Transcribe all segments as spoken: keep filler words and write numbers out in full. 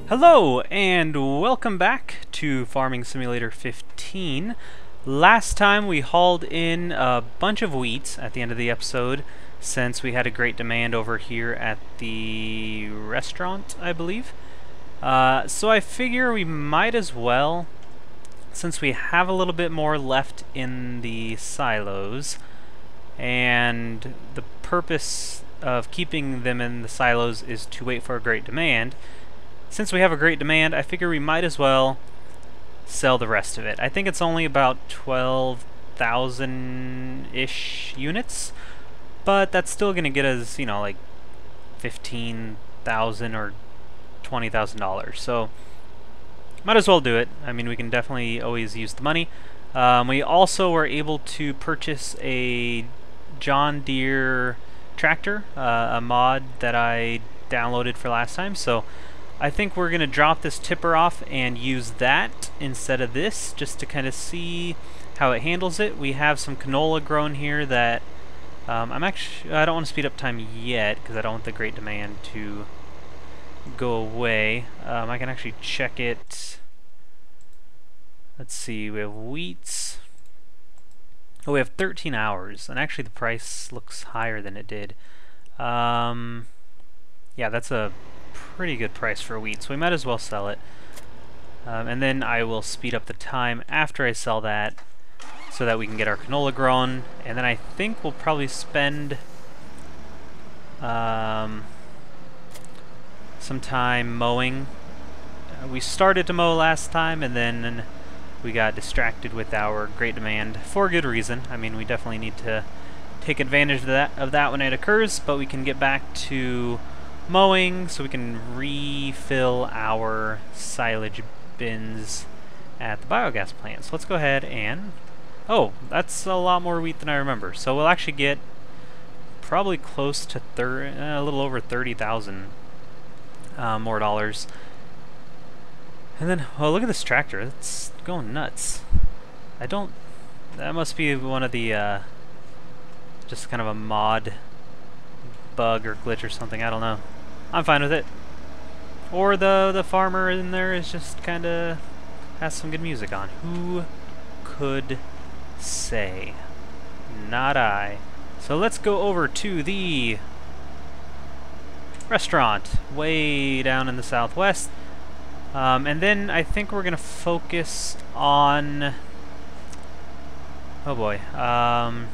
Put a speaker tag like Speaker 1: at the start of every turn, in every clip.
Speaker 1: Hello and welcome back to Farming Simulator fifteen. Last time we hauled in a bunch of wheat at the end of the episode since we had a great demand over here at the restaurant, I believe. Uh, so I figure we might as well, since we have a little bit more left in the silos, and the purpose of keeping them in the silos is to wait for a great demand. Since we have a great demand, I figure we might as well sell the rest of it. I think it's only about twelve thousand-ish units, but that's still going to get us, you know, like fifteen thousand or twenty thousand dollars. So, might as well do it. I mean, we can definitely always use the money. Um, we also were able to purchase a John Deere tractor, uh, a mod that I downloaded for last time, so I think we're going to drop this tipper off and use that instead of this, just to kind of see how it handles it. We have some canola grown here that um, I'm actually, I don't want to speed up time yet because I don't want the great demand to go away. Um, I can actually check it. Let's see, we have wheats. Oh, we have thirteen hours, and actually the price looks higher than it did. Um, yeah, that's a pretty good price for wheat, so we might as well sell it. Um, and then I will speed up the time after I sell that so that we can get our canola grown. And then I think we'll probably spend um, some time mowing. Uh, we started to mow last time and then we got distracted with our great demand for good reason. I mean, we definitely need to take advantage of that, of that when it occurs, but we can get back to mowing so we can refill our silage bins at the biogas plant. So let's go ahead and... oh, that's a lot more wheat than I remember. So we'll actually get probably close to thir uh, a little over thirty thousand uh, more dollars. And then, oh, look at this tractor. It's going nuts. I don't... that must be one of the... Uh, just kind of a mod bug or glitch or something. I don't know. I'm fine with it. Or the the farmer in there is just kind of has some good music on. Who could say? Not I. So let's go over to the restaurant way down in the southwest. Um, and then I think we're going to focus on... oh boy. Um,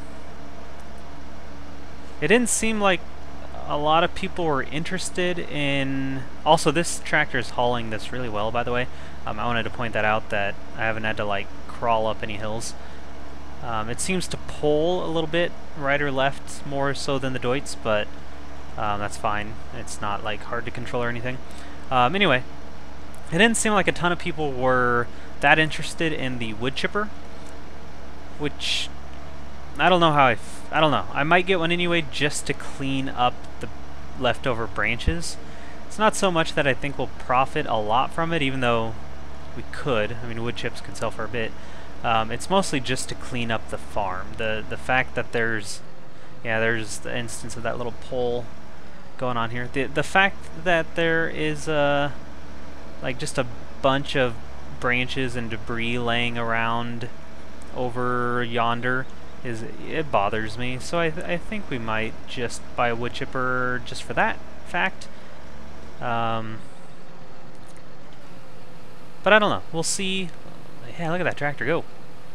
Speaker 1: it didn't seem like a lot of people were interested in... also, this tractor is hauling this really well, by the way. Um, I wanted to point that out, that I haven't had to like crawl up any hills. Um, it seems to pull a little bit right or left more so than the Deutz, but um, that's fine. It's not like hard to control or anything. Um, anyway, it didn't seem like a ton of people were that interested in the wood chipper, which I don't know how I... F I don't know. I might get one anyway just to clean up the leftover branches. It's not so much that I think we'll profit a lot from it, even though we could. I mean, wood chips could sell for a bit. Um, it's mostly just to clean up the farm. The the fact that there's... yeah, there's the instance of that little pole going on here. The, the fact that there is uh, like just a bunch of branches and debris laying around over yonder is, it bothers me, so I, th I think we might just buy a wood chipper just for that fact. Um, but I don't know. We'll see. Yeah, look at that tractor go.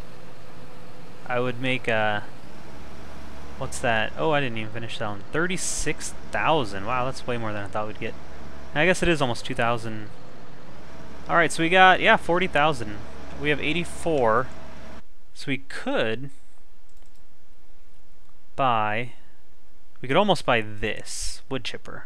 Speaker 1: I would make a... what's that? Oh, I didn't even finish selling. thirty-six thousand. Wow, that's way more than I thought we'd get. I guess it is almost two thousand. Alright, so we got, yeah, forty thousand. We have eighty-four. So we could... buy... we could almost buy this wood chipper.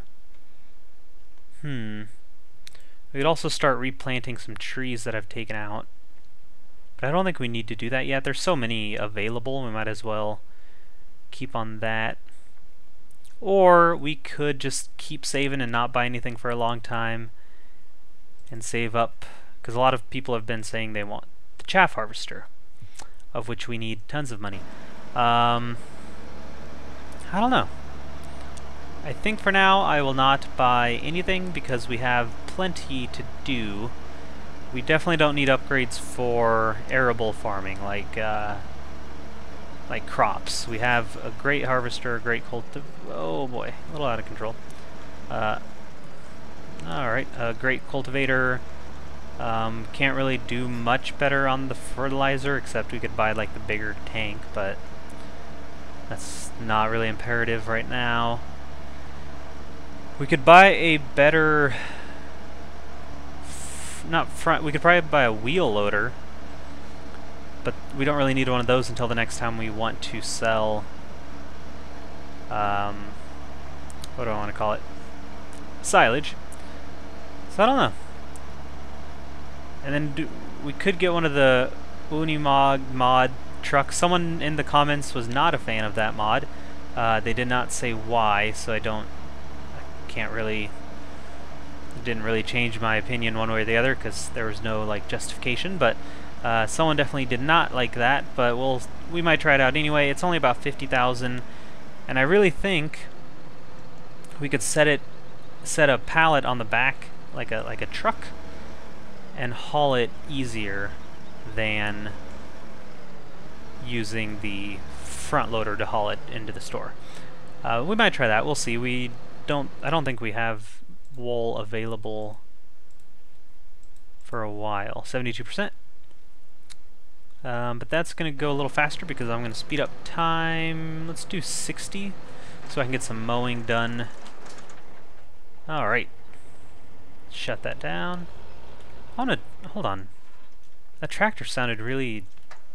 Speaker 1: Hmm. We could also start replanting some trees that I've taken out. But I don't think we need to do that yet. There's so many available, we might as well keep on that. Or we could just keep saving and not buy anything for a long time and save up, because a lot of people have been saying they want the chaff harvester, of which we need tons of money. Um... I don't know. I think for now I will not buy anything because we have plenty to do. We definitely don't need upgrades for arable farming, like uh, like crops. We have a great harvester, a great cultiv... Oh boy, a little out of control. Uh, Alright, a great cultivator. Um, can't really do much better on the fertilizer, except we could buy like the bigger tank, but that's not really imperative right now. We could buy a better... Not front, we could probably buy a wheel loader, but we don't really need one of those until the next time we want to sell, um, what do I want to call it? Silage. So I don't know. And then do, we could get one of the Unimog mod trucks. Someone in the comments was not a fan of that mod. Uh, they did not say why, so I don't, I can't really... didn't really change my opinion one way or the other because there was no like justification, but uh, someone definitely did not like that, but we'll we might try it out anyway. It's only about fifty thousand, and I really think we could set it set a pallet on the back like a like a truck and haul it easier than using the front loader to haul it into the store. Uh, we might try that. We'll see. We don't I don't think we have wool available for a while. seventy-two percent. Um, but that's going to go a little faster because I'm going to speed up time. Let's do sixty so I can get some mowing done. Alright. Shut that down. I want to... Hold on. That tractor sounded really...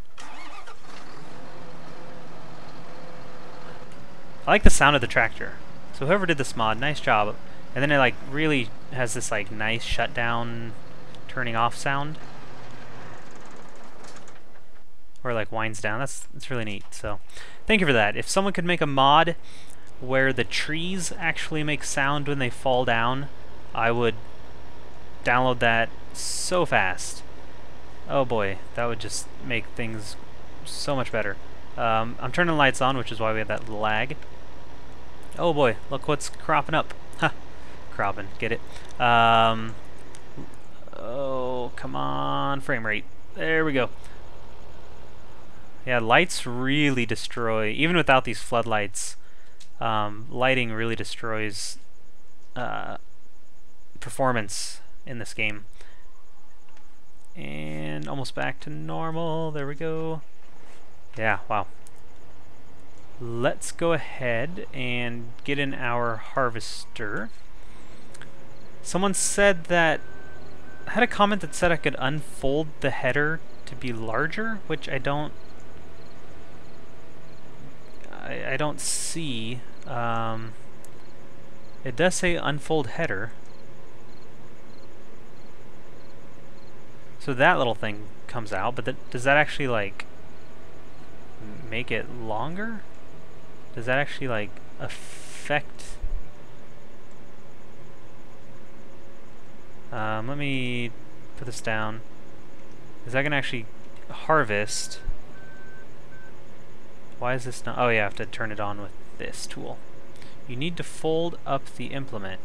Speaker 1: I like the sound of the tractor. So whoever did this mod, nice job. And then it like really has this like nice shutdown, turning off sound, or like winds down. That's that's really neat. So, thank you for that. If someone could make a mod where the trees actually make sound when they fall down, I would download that so fast. Oh boy, that would just make things so much better. Um, I'm turning the lights on, which is why we have that lag. Oh boy, look what's cropping up. Ha. Cropping, get it? Um, oh, come on, frame rate. There we go. Yeah, lights really destroy, even without these floodlights, um, lighting really destroys uh, performance in this game. And almost back to normal, there we go. Yeah, wow. Let's go ahead and get in our harvester. Someone said that, I had a comment that said I could unfold the header to be larger, which I don't, I, I don't see. Um, it does say unfold header. So that little thing comes out, but that, does that actually like make it longer? Does that actually like affect? Um, let me put this down. Is that gonna actually harvest? Why is this not? Oh yeah, I have to turn it on with this tool. You need to fold up the implement.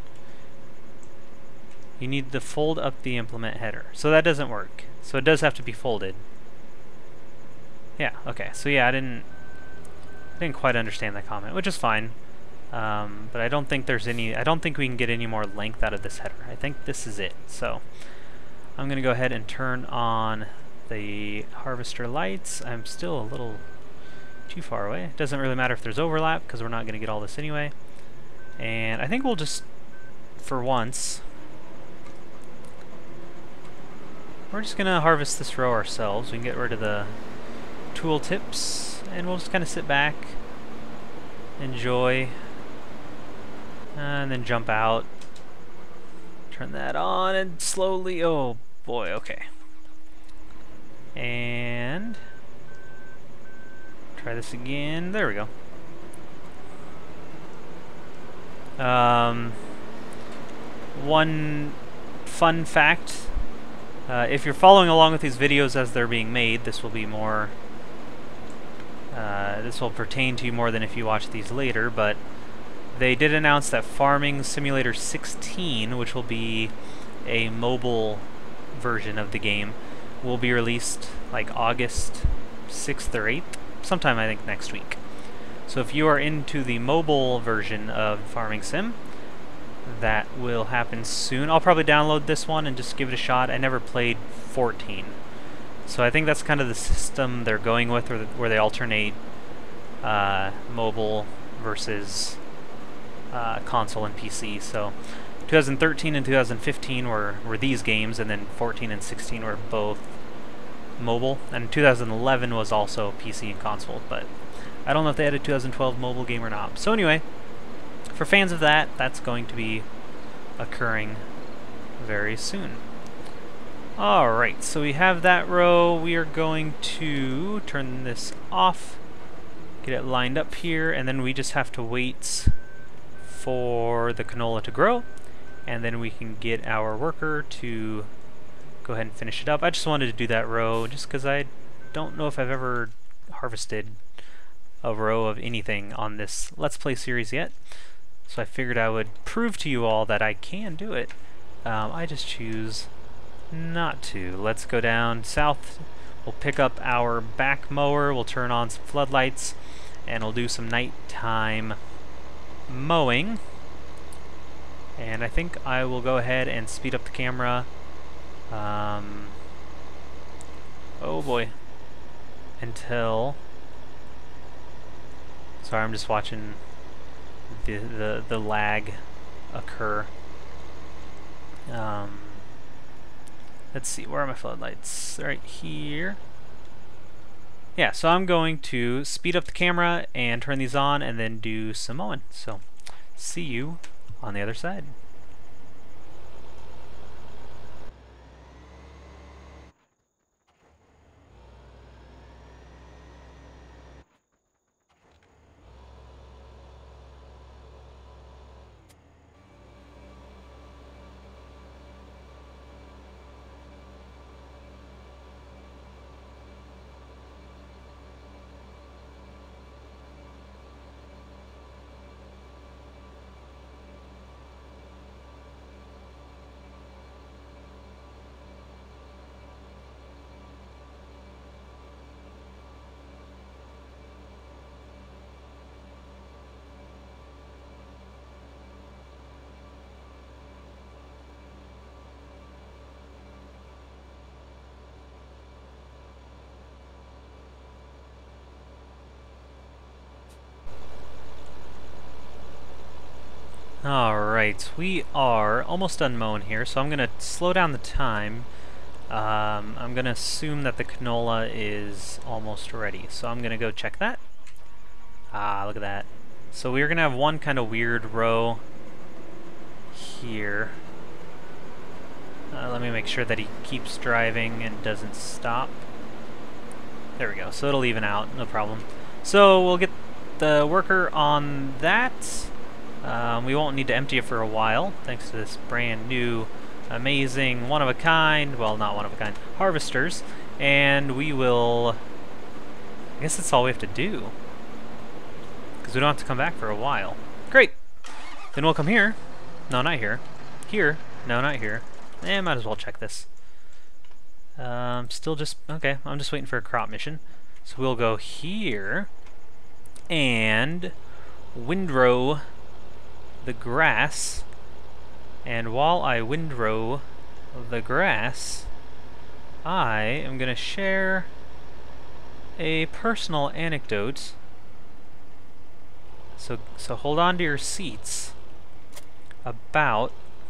Speaker 1: You need to fold up the implement header. So that doesn't work. So it does have to be folded. Yeah, okay. So yeah, I didn't I didn't quite understand that comment, which is fine. Um, but I don't think there's any, I don't think we can get any more length out of this header. I think this is it. So I'm going to go ahead and turn on the harvester lights. I'm still a little too far away. It doesn't really matter if there's overlap because we're not going to get all this anyway. And I think we'll just, for once, we're just going to harvest this row ourselves. We can get rid of the tool tips and we'll just kind of sit back, enjoy, and then jump out, turn that on, and slowly, oh boy, okay. And try this again, there we go. Um, one fun fact, uh, if you're following along with these videos as they're being made, this will be more, uh, this will pertain to you more than if you watch these later, but they did announce that Farming Simulator sixteen, which will be a mobile version of the game, will be released like August sixth or eighth, sometime I think next week. So if you are into the mobile version of Farming Sim, that will happen soon. I'll probably download this one and just give it a shot. I never played fourteen. So I think that's kind of the system they're going with, where, where they alternate uh, mobile versus uh, console and P C. So twenty thirteen and two thousand fifteen were, were these games, and then fourteen and sixteen were both mobile. And two thousand eleven was also P C and console, but I don't know if they had a two thousand twelve mobile game or not. So anyway, for fans of that, that's going to be occurring very soon. Alright, so we have that row. We are going to turn this off, get it lined up here, and then we just have to wait for the canola to grow, and then we can get our worker to go ahead and finish it up. I just wanted to do that row just because I don't know if I've ever harvested a row of anything on this Let's Play series yet, so I figured I would prove to you all that I can do it. Um, I just choose not to. Let's go down south. We'll pick up our back mower, we'll turn on some floodlights, and we'll do some nighttime mowing. And I think I will go ahead and speed up the camera. Um, oh boy. Until... Sorry, I'm just watching the, the, the lag occur. Um... Let's see, where are my floodlights? Right here. Yeah, so I'm going to speed up the camera and turn these on and then do some mowing. So, see you on the other side. Alright, we are almost done mowing here, so I'm going to slow down the time. Um, I'm going to assume that the canola is almost ready, so I'm going to go check that. Ah, look at that. So we're going to have one kind of weird row here. Uh, let me make sure that he keeps driving and doesn't stop. There we go, so it'll even out, no problem. So we'll get the worker on that. Um, we won't need to empty it for a while, thanks to this brand new, amazing, one-of-a-kind, well, not one-of-a-kind, harvesters. And we will... I guess that's all we have to do, because we don't have to come back for a while. Great! Then we'll come here. No, not here. Here. No, not here. Eh, might as well check this. Um, still just... Okay, I'm just waiting for a crop mission. So we'll go here, and windrow the grass, and while I windrow the grass, I am going to share a personal anecdote. So, so hold on to your seats about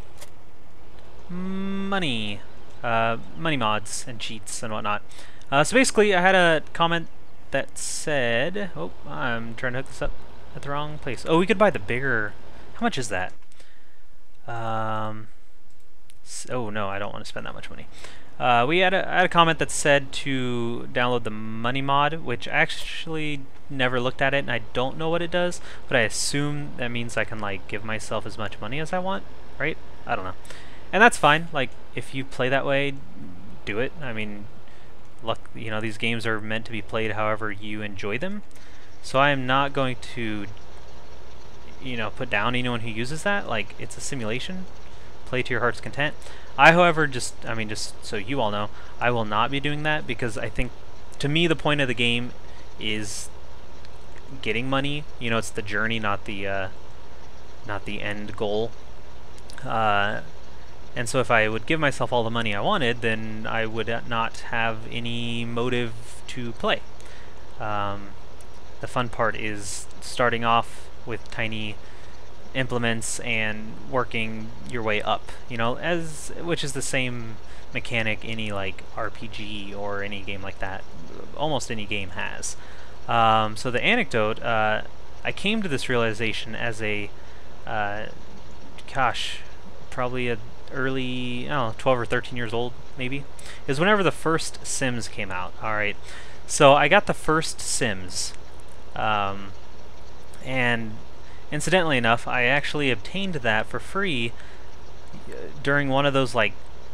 Speaker 1: money, uh, money mods and cheats and whatnot. Uh, so basically, I had a comment that said, oh, I'm trying to hook this up at the wrong place. Oh, we could buy the bigger. How much is that? Um, oh no, I don't want to spend that much money. Uh, we had a, I had a comment that said to download the money mod, which I actually never looked at it, and I don't know what it does, but I assume that means I can like give myself as much money as I want, right? I don't know. And that's fine. Like, if you play that way, do it. I mean, luck, you know, these games are meant to be played however you enjoy them. So I am not going to you know, put down anyone who uses that. Like, it's a simulation. Play to your heart's content. I, however, just, I mean, just so you all know, I will not be doing that because I think, to me, the point of the game is getting money. You know, it's the journey, not the, uh, not the end goal. Uh, and so if I would give myself all the money I wanted, then I would not have any motive to play. Um, the fun part is starting off with tiny implements and working your way up, you know, as which is the same mechanic any like R P G or any game like that, almost any game has. Um, so the anecdote, uh, I came to this realization as a, uh, gosh, probably a early, I don't know, twelve or thirteen years old, maybe, is whenever the first Sims came out. All right, so I got the first Sims, um, and incidentally enough, I actually obtained that for free during one of those like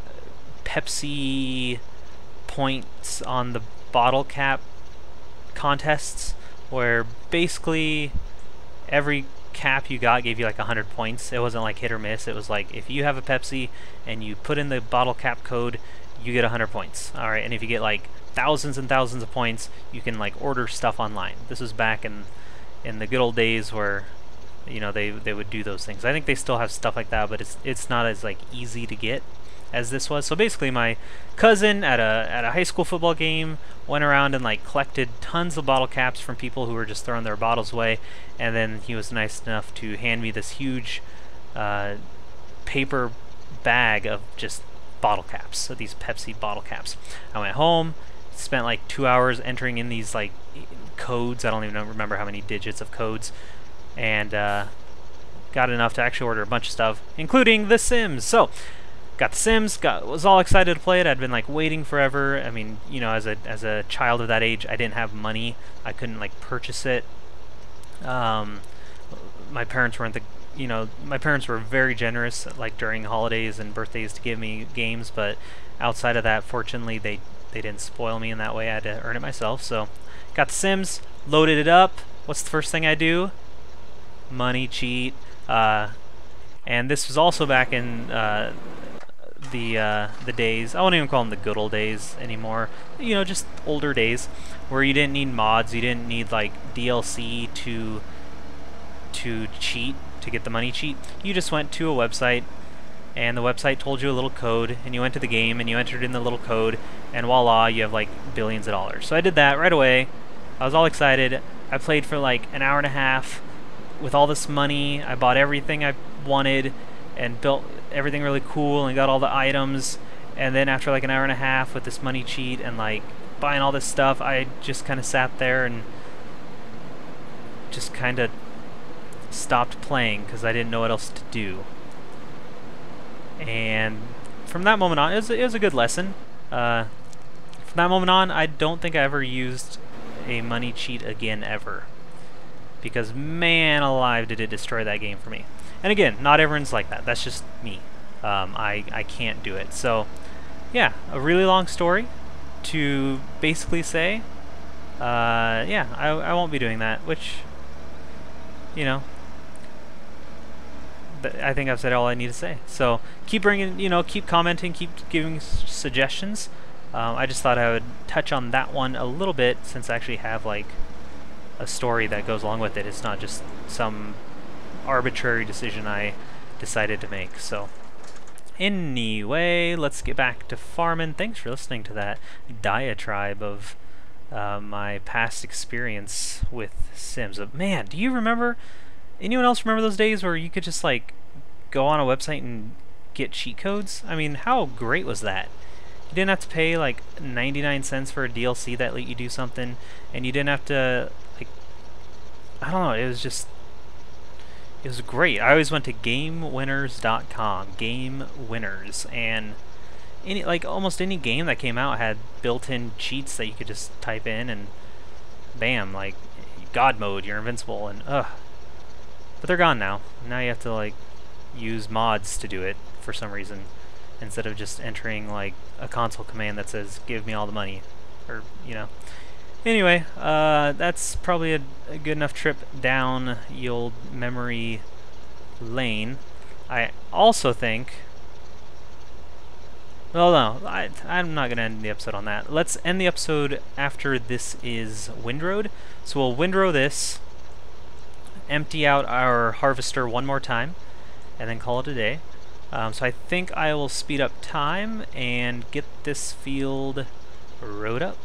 Speaker 1: Pepsi points on the bottle cap contests, where basically every cap you got gave you like a hundred points. It wasn't like hit or miss. It was like if you have a Pepsi and you put in the bottle cap code, you get a hundred points. All right, and if you get like thousands and thousands of points, you can like order stuff online. This was back in in the good old days where, you know, they they would do those things. I think they still have stuff like that, but it's it's not as like easy to get as this was. So basically, my cousin at a at a high school football game went around and like collected tons of bottle caps from people who were just throwing their bottles away, and then he was nice enough to hand me this huge uh, paper bag of just bottle caps. So these Pepsi bottle caps. I went home, spent like two hours entering in these like codes. I don't even remember how many digits of codes, and uh, got enough to actually order a bunch of stuff, including The Sims. So got The Sims, got was all excited to play it. I'd been like waiting forever. I mean, you know, as a as a child of that age, I didn't have money. I couldn't like purchase it. Um, my parents weren't the, you know, my parents were very generous, like during holidays and birthdays, to give me games. But outside of that, fortunately, they they didn't spoil me in that way. I had to earn it myself. So got The Sims, loaded it up. What's the first thing I do? Money cheat. Uh, and this was also back in uh, the uh, the days, I won't even call them the good old days anymore, you know, just older days, where you didn't need mods, you didn't need like D L C to to cheat, to get the money cheat. You just went to a website, and the website told you a little code, and you went to the game and you entered in the little code, and voila, you have like billions of dollars. So I did that right away. I was all excited. I played for like an hour and a half with all this money. I bought everything I wanted and built everything really cool and got all the items, and then after like an hour and a half with this money cheat and like buying all this stuff, I just kind of sat there and just kind of stopped playing because I didn't know what else to do. And from that moment on, it was, it was a good lesson. Uh, from that moment on, I don't think I ever used a money cheat again ever, because man alive did it destroy that game for me. And again, not everyone's like that. That's just me. Um, I, I can't do it. So, yeah, a really long story to basically say, uh, yeah, I, I won't be doing that, which, you know, th I think I've said all I need to say. So, keep bringing, you know, keep commenting, keep giving s suggestions. Um, I just thought I would touch on that one a little bit, since I actually have, like, a story that goes along with it. It's not just some arbitrary decision I decided to make. So anyway, let's get back to farming. Thanks for listening to that diatribe of uh, my past experience with Sims. Uh, man, do you remember, anyone else remember those days where you could just like go on a website and get cheat codes? I mean, how great was that? You didn't have to pay like ninety-nine cents for a D L C that let you do something, and you didn't have to, like, I don't know, it was just, it was great. I always went to game winners dot com, Game Winners, and any, like, almost any game that came out had built-in cheats that you could just type in, and bam, like, God mode, you're invincible, and ugh. But they're gone now. Now you have to, like, use mods to do it for some reason, instead of just entering, like, a console command that says, give me all the money, or, you know. Anyway, uh, that's probably a, a good enough trip down the old memory lane. I also think... Well, no, I, I'm not going to end the episode on that. Let's end the episode after this is windrowed. So we'll windrow this, empty out our harvester one more time, and then call it a day. Um, so I think I will speed up time and get this field rowed up.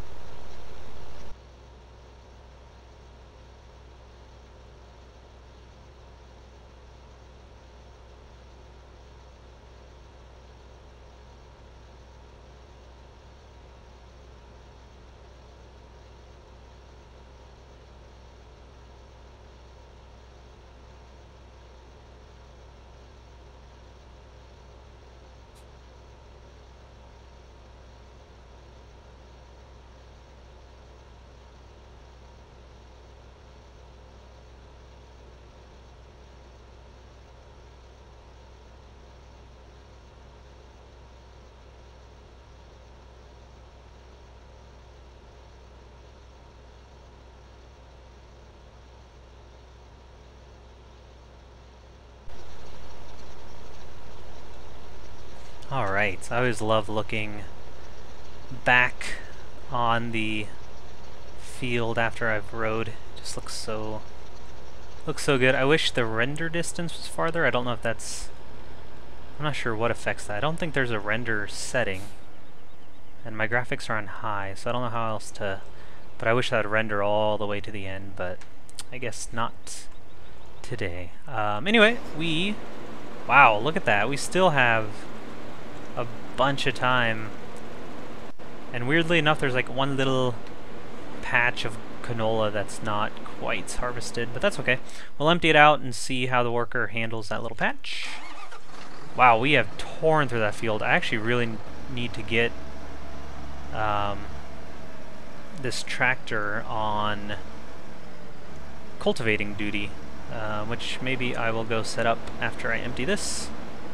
Speaker 1: Alright, I always love looking back on the field after I've rowed. It just looks so looks so good. I wish the render distance was farther. I don't know if that's... I'm not sure what affects that. I don't think there's a render setting. And my graphics are on high, so I don't know how else to... But I wish that would render all the way to the end, but I guess not today. Um, anyway, we... Wow, look at that. We still have a bunch of time. And weirdly enough, there's like one little patch of canola that's not quite harvested, but that's okay. We'll empty it out and see how the worker handles that little patch. Wow, we have torn through that field. I actually really need to get um, this tractor on cultivating duty, uh, which maybe I will go set up after I empty this.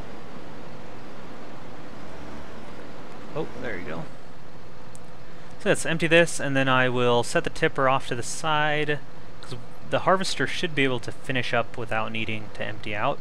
Speaker 1: Oh, there you go. So let's empty this, and then I will set the tipper off to the side, because the harvester should be able to finish up without needing to empty out.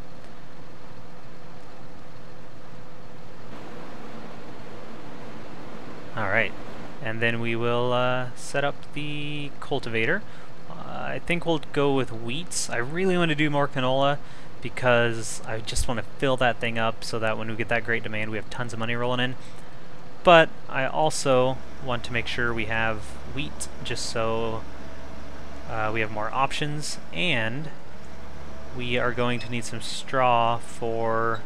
Speaker 1: Alright, and then we will uh, set up the cultivator. Uh, I think we'll go with wheats. I really want to do more canola, because I just want to fill that thing up so that when we get that great demand we have tons of money rolling in. But I also want to make sure we have wheat, just so uh, we have more options, and we are going to need some straw for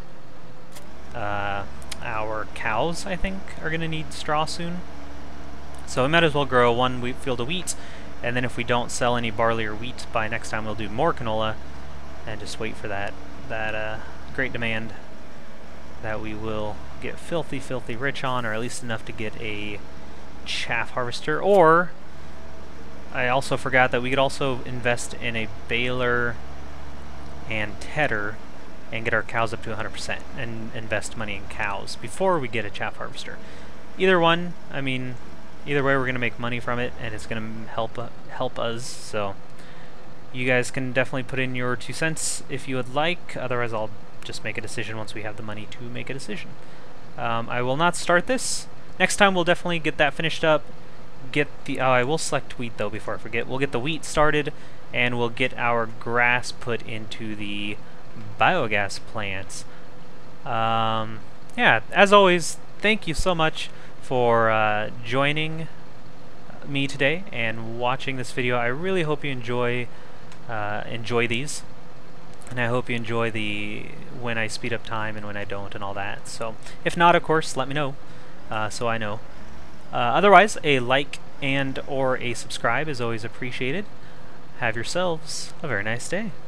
Speaker 1: uh, our cows, I think, are going to need straw soon. So we might as well grow one wheat field of wheat, and then if we don't sell any barley or wheat by next time, we'll do more canola, and just wait for that, that uh, great demand that we will get filthy, filthy rich on, or at least enough to get a chaff harvester. Or, I also forgot that we could also invest in a baler and tedder and get our cows up to one hundred percent and invest money in cows before we get a chaff harvester. Either one, I mean, either way we're going to make money from it, and it's going to help uh, help us, so you guys can definitely put in your two cents if you would like. Otherwise I'll just make a decision once we have the money to make a decision. Um, I will not start this. Next time we'll definitely get that finished up. Get the... Oh, I will select wheat though before I forget. We'll get the wheat started, and we'll get our grass put into the biogas plants. Um, yeah, as always, thank you so much for uh, joining me today and watching this video. I really hope you enjoy uh, enjoy these. And I hope you enjoy the when I speed up time and when I don't and all that. So, if not, of course, let me know, uh, so I know. Uh, otherwise, a like and or a subscribe is always appreciated. Have yourselves a very nice day.